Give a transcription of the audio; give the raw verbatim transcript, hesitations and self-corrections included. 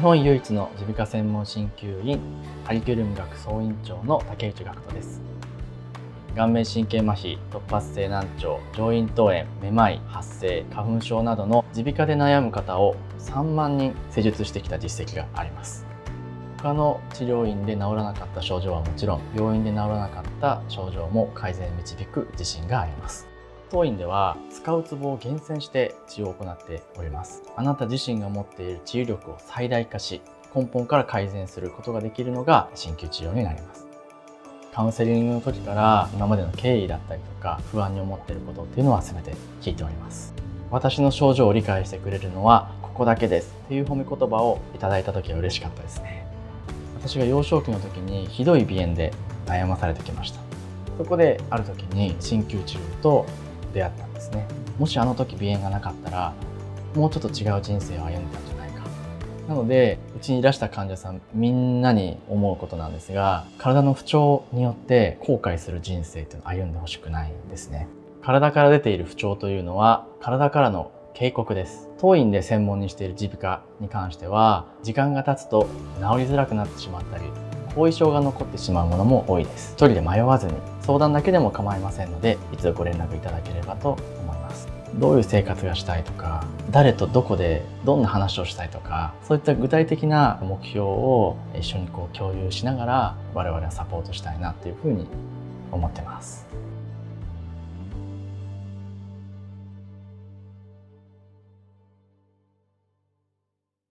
本唯一の耳鼻科専門鍼灸院カリキュラム学総院長の竹内学人です。顔面神経麻痺、突発性難聴、上咽頭炎、めまい、発声、花粉症などの耳鼻科で悩む方をさんまんにん施術してきた実績があります。他の治療院で治らなかった症状はもちろん、病院で治らなかった症状も改善に導く自信があります。当院では使うツボを厳選して治療を行っております。あなた自身が持っている治癒力を最大化し、根本から改善することができるのが鍼灸治療になります。カウンセリングの時から今までの経緯だったりとか不安に思っていることっていうのは全て聞いております。私の症状を理解してくれるのはここだけですっていう褒め言葉をいただいた時は嬉しかったですね。私が幼少期の時にひどい鼻炎で悩まされてきました。そこである時に鍼灸治療と出会ったんですね。もしあの時鼻炎がなかったらもうちょっと違う人生を歩んでたんじゃないか。なのでうちにいらした患者さんみんなに思うことなんですが、体の不調によって後悔する人生っていうのを歩んでほしくないんですね。体から出ている不調というのは体からの警告です。当院で専門にしている耳鼻科に関しては時間が経つと治りづらくなってしまったり後遺症が残ってしまうものも多いです。一人で迷わずに相談だけでも構いませんので一度ご連絡いただければと思います。どういう生活がしたいとか、誰とどこでどんな話をしたいとか、そういった具体的な目標を一緒にこう共有しながら我々はサポートしたいなっていうふうに思ってます。